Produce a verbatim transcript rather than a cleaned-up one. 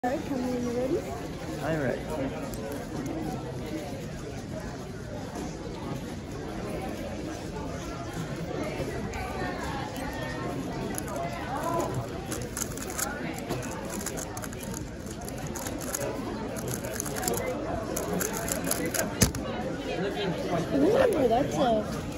Alright, come when you're ready. I'm ready. Ooh, that's a